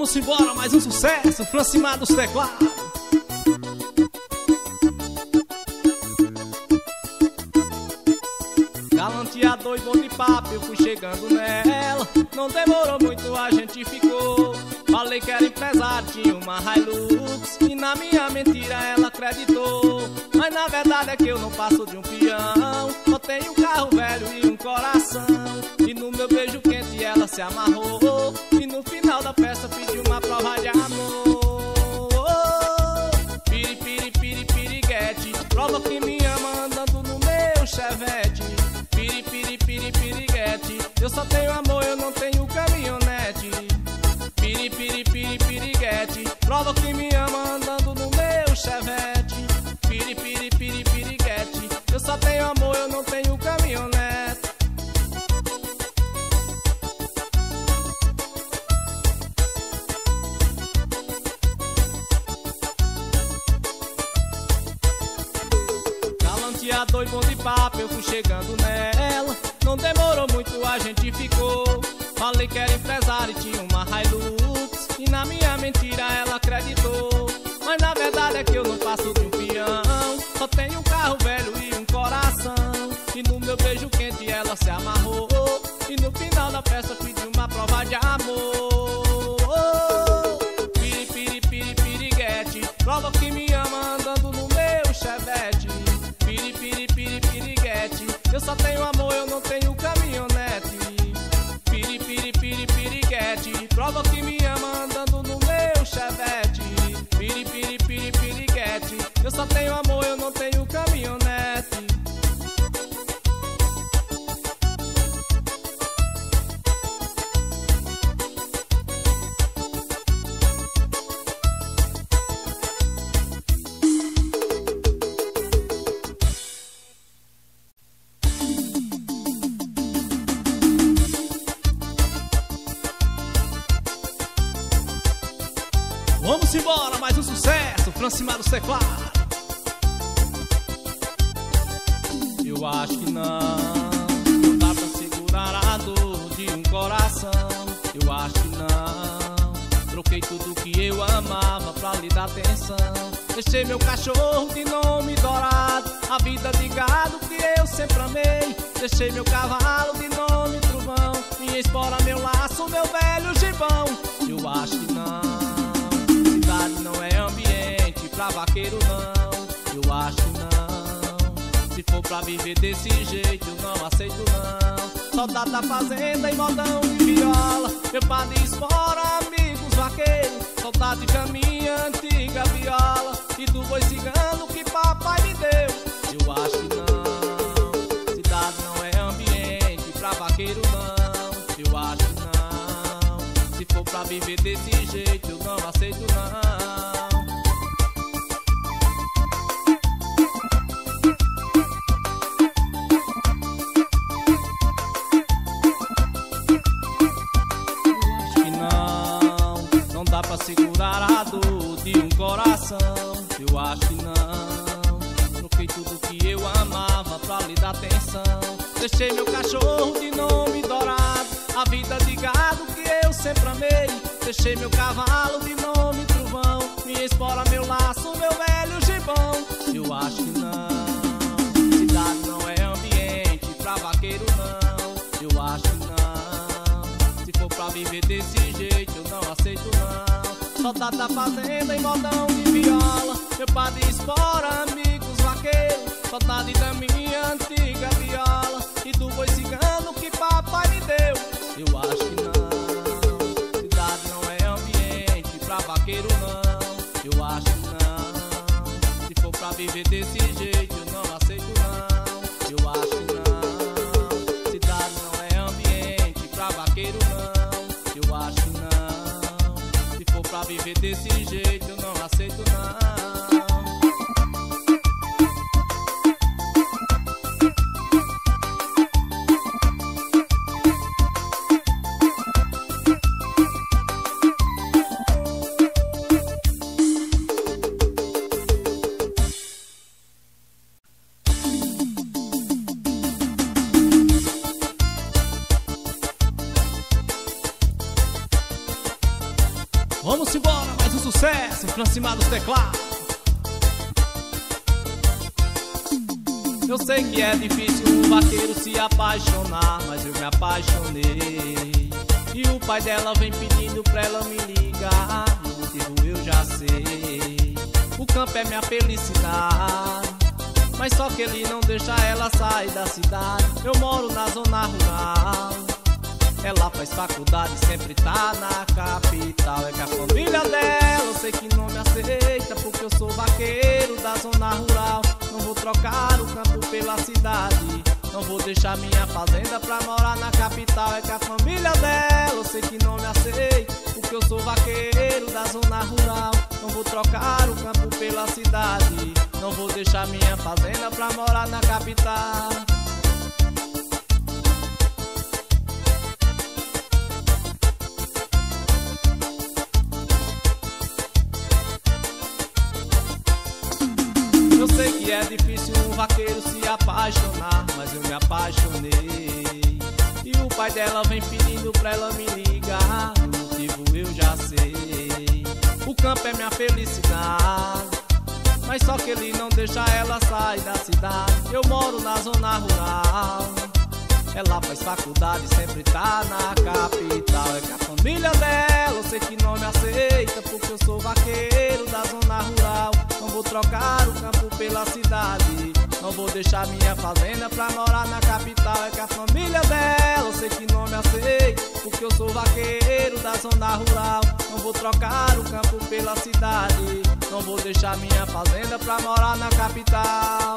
Vamos embora, mais um sucesso, Francimar dos teclados. Galanteador e bom de papo, eu fui chegando nela. Não demorou muito, a gente ficou. Falei que era empresário, tinha uma Hilux, e na minha mentira ela acreditou. Mas na verdade é que eu não passo de um peão. Só tenho um carro velho e um coração. E no meu beijo quente ela se amarrou. E no final da festa pediu uma prova de amor. Piri, piri, piri, piriguete, prova que me ama andando no meu Chevette. Piri, piri, piri, piriguete, eu só tenho amor, eu não tenho caminhonete. Piri, piri, piri, piriguete, prova que me ama andando no meu Chevette. Piri, piri, piri, piriguete, eu só tenho amor, eu não tenho caminhonete. Galanteador e bom de papo, eu fui chegando nela. Não demorou muito, a gente ficou. Falei que era empresário e tinha uma Hilux, e na minha mentira ela acreditou. Mas na verdade é que eu não passo de um peão. Só tenho um carro velho e um coração. E no meu beijo quente ela se amarrou. E no final da festa pediu uma prova de amor. Piri, piri, piri, piriguete, prova que me ama andando no meu Chevette. Piri, piri, piri, piriguete, eu só tenho amor, eu não tenho caminhonete. Piri, piri, piri, piriguete, prova que me ama andando no meu Chevette. Piri, piri, piri, piriguete, eu só tenho amor, eu não tenho caminhonete. Vamos embora, mais um sucesso, Francimar dos teclados. Eu acho que não dá pra segurar a dor de um coração. Eu acho que não, troquei tudo que eu amava pra lhe dar atenção. Deixei meu cachorro de nome dourado, a vida de gado que eu sempre amei. Deixei meu cavalo de nome trovão, minha espora, meu laço, meu velho gibão. Eu acho que não não é ambiente pra vaqueiro não. Eu acho que não, se for pra viver desse jeito eu não aceito não. Soldado da fazenda e modão de viola, meu padre espora, amigos vaqueiros. Saudade da minha antiga viola e do boi cigano que papai me deu. Eu acho que não, cidade não é ambiente pra vaqueiro não. Eu acho que não, se for pra viver desse jeito eu não aceito não. Segurar a dor de um coração. Eu acho que não, troquei tudo que eu amava pra lhe dar atenção. Deixei meu cachorro de nome dourado, a vida de gado que eu sempre amei. Deixei meu cavalo de nome trovão, minha espora, meu laço, meu velho gibão. Eu acho que não, cidade não é ambiente pra vaqueiro não. Eu acho que não, se for pra viver desse jeito eu não aceito não. Soldado da fazenda em modão de viola, meu padre espora, amigos vaqueiros. Saudade da minha antiga viola e do boi cigano que papai me deu. Eu acho que não, cidade não é ambiente pra vaqueiro não. Eu acho que não, se for pra viver desse jeito eu não aceito não. Eu acho que não, cidade não é ambiente pra vaqueiro não. Eu acho que não, pra viver desse jeito eu não aceito não. Vamos embora, mais um sucesso pra cima dos teclados. Eu sei que é difícil um vaqueiro se apaixonar, mas eu me apaixonei. E o pai dela vem pedindo pra ela me ligar. O motivo eu já sei. O campo é minha felicidade, mas só que ele não deixa ela sair da cidade. Eu moro na zona rural, ela faz faculdade, sempre tá na capital. É que a família dela, eu sei que não me aceita, porque eu sou vaqueiro da zona rural. Não vou trocar o campo pela cidade, não vou deixar minha fazenda pra morar na capital. É que a família dela, eu sei que não me aceita, porque eu sou vaqueiro da zona rural. Não vou trocar o campo pela cidade, não vou deixar minha fazenda pra morar na capital. Eu sei que é difícil um vaqueiro se apaixonar, mas eu me apaixonei. E o pai dela vem pedindo pra ela me ligar. O motivo eu já sei. O campo é minha felicidade, mas só que ele não deixa ela sair da cidade. Eu moro na zona rural, ela faz faculdade, sempre tá na capital. É que a família dela, eu sei que não me aceita, porque eu sou vaqueiro da zona rural. Não vou trocar o campo pela cidade, não vou deixar minha fazenda pra morar na capital. É que a família dela, eu sei que não me aceita, porque eu sou vaqueiro da zona rural. Não vou trocar o campo pela cidade, não vou deixar minha fazenda pra morar na capital.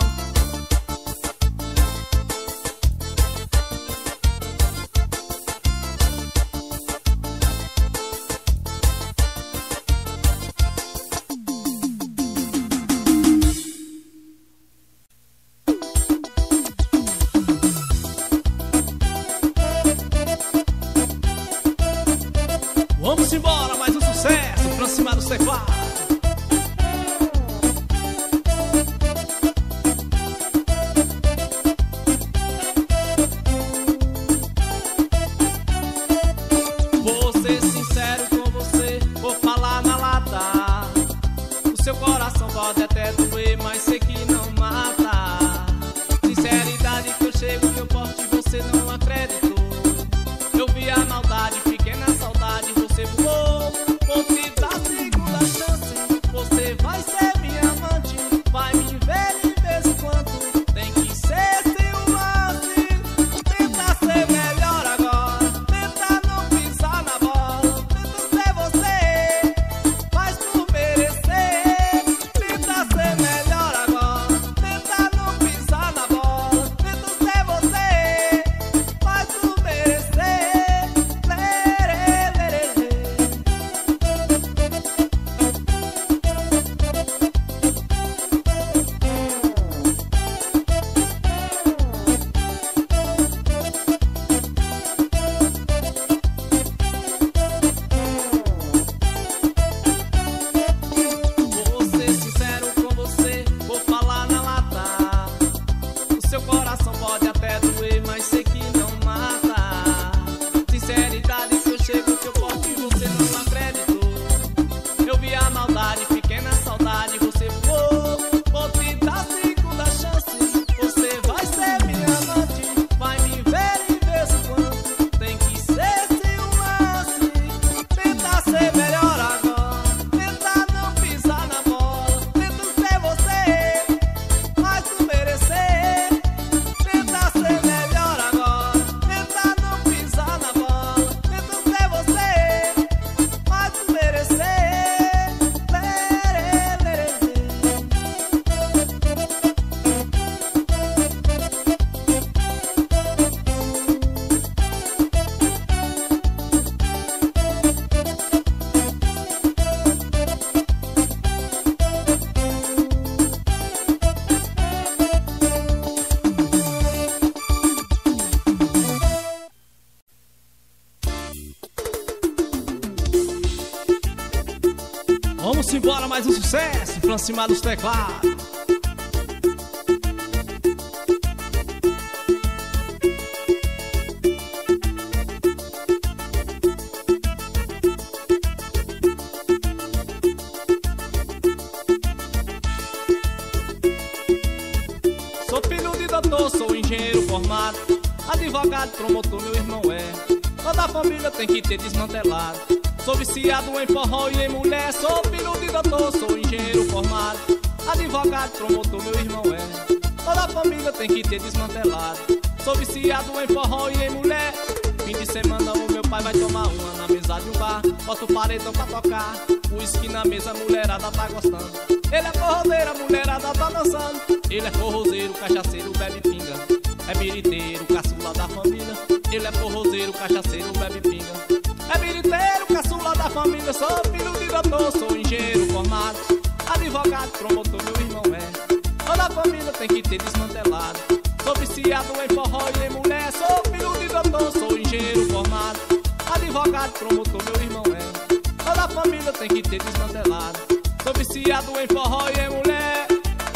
Vamos embora, mais um sucesso pra cima dos teclados. Vou ser sincero com você, vou falar na lata. O seu coração pode até doer, mas sei que não mata. Sinceridade que eu chego, que eu posto e você não acreditou. Eu vi a maldade, fiquei na saudade, você voou. Vou te dar segunda chance, você vai ser minha amante. Vai me ver de vez em quando, tem que ser sem um lance. Tenta ser melhor agora, tenta não pisar na bola. Tenta ser você, faz por merecer. Tenta ser melhor agora, tenta não pisar na bola. Tenta ser você, faz por merecer. Vou ser sincero com você, vou falar na lata. O seu coração pode até doer, mas sei que não mata. Sinceridade que eu chego, que eu posto e você não acreditou. Eu vi a maldade, fiquei na saudade, você voou. Vou te dar segunda chance, você vai ser minha amante. Vai me ver de vez em quando, tem que ser sem um lance. Tenta ser melhor agora, tenta não pisar na bola. Tenta ser você, faz por merecer. Tenta ser melhor agora, tenta não pisar na bola. Tenta ser você, faz por merecer. Vamos embora, mais um sucesso pra cima dos teclados. advogado, promotor, meu irmão é. Toda a família tem que ter desmantelado. Sou viciado em forró e em mulher. Sou filho de doutor, sou engenheiro formado. Advogado, promotor, meu irmão é. Toda a família tem que ter desmantelado. Sou viciado em forró e em mulher. Fim de semana o meu pai vai tomar uma na mesa de um bar. Bota o paredão pra tocar, uísque na mesa, a mulherada tá gostando. Ele é forrozeiro, a mulherada tá dançando. Ele é forrozeiro, cachaceiro, bebe pinga. É biriteiro, caçula da família. Ele é forrozeiro, cachaceiro, bebe pinga. É biriteiro, caçula da família. Sou filho de doutor, sou engenheiro formado. Advogado, promotor, meu irmão é. Toda a família tem que ter desmantelado. Sou viciado em forró e em mulher. Sou filho de doutor, sou engenheiro formado. Advogado, promotor, meu irmão é. Toda a família tem que ter desmantelado. Sou viciado em forró e em mulher.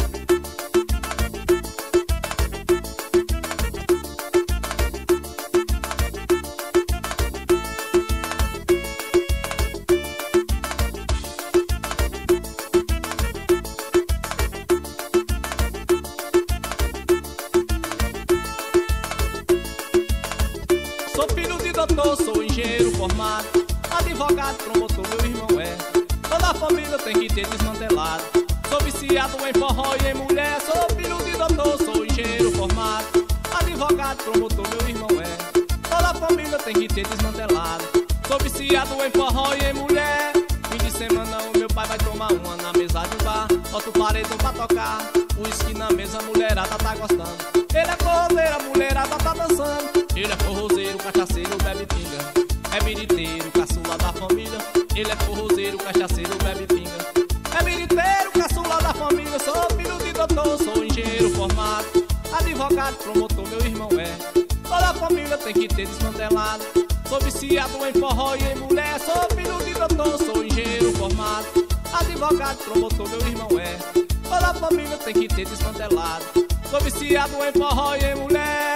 Sou filho de doutor, sou engenheiro formado. Advogado, promotor, meu irmão é. Toda a família tem que ter desmantelado. Sou viciado em forró e em mulher. Sou filho de doutor, sou engenheiro formado. Advogado, promotor, meu irmão é. Toda a família tem que ter desmantelado. Sou viciado em forró e em mulher. Fim de semana o meu pai vai tomar uma na mesa de um bar. Bota o paredão pra tocar, uísque na mesa, a mulherada tá gostando. Ele é forrozeiro, a mulherada tá dançando. Ele é forrozeiro, cachaceiro, bebe pinga. É biriteiro, caçula da família. Ele é forrozeiro, cachaceiro, bebe pinga. É biriteiro, caçula da família. Sou filho de doutor, sou engenheiro formado. Advogado, promotor, meu irmão é. Toda a família tem que ter desmantelado. Sou viciado em forró e em mulher. Sou filho de doutor, sou engenheiro formado. Advogado, promotor, meu irmão é. Toda a família tem que ter desmantelado. Sou viciado em forró e em mulher.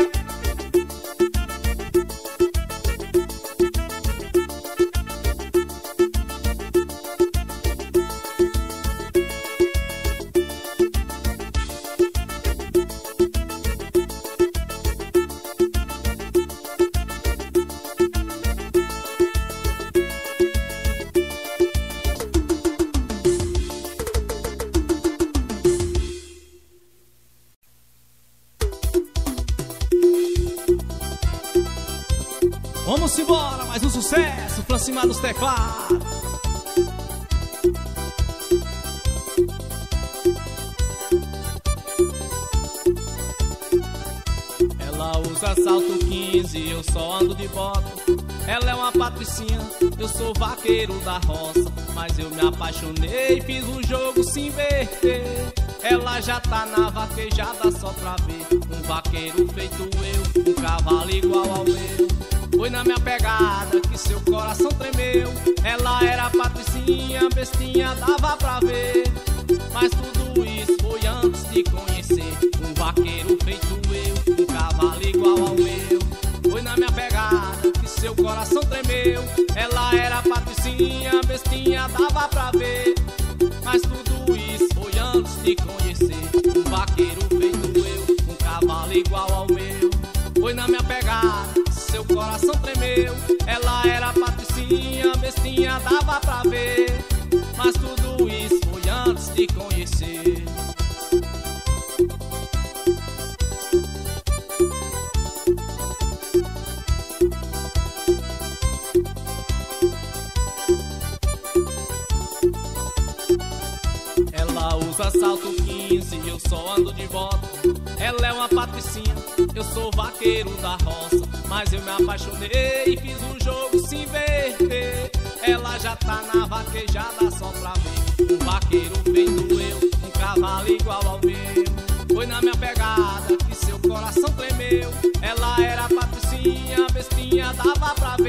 Vamos embora, mais um sucesso pra cima dos teclados. Ela usa salto 15, eu só ando de bota. Ela é uma patricinha, eu sou vaqueiro da roça. Mas eu me apaixonei, fiz o jogo se inverter. Ela já tá na vaquejada só pra ver um vaqueiro feito eu, um cavalo igual ao meu. Foi na minha pegada que seu coração tremeu. Ela era patricinha, bestinha, dava pra ver. Mas tudo isso foi antes de conhecer um vaqueiro feito eu, um cavalo igual ao meu. Foi na minha pegada que seu coração tremeu. Ela era patricinha, bestinha, dava pra ver. Mas tudo isso foi antes de conhecer um vaqueiro feito eu, um cavalo igual ao meu. Foi na minha pegada, seu coração tremeu. Ela era patricinha, bestinha, dava pra ver. Mas tudo isso foi antes de conhecer. Ela usa salto 15, eu só ando de bota. Ela é uma patricinha, eu sou vaqueiro da roça. Mas eu me apaixonei e fiz o jogo se inverter. Ela já tá na vaquejada só pra ver um vaqueiro feito eu, um cavalo igual ao meu. Foi na minha pegada que seu coração tremeu. Ela era patricinha, bestinha, dava pra ver.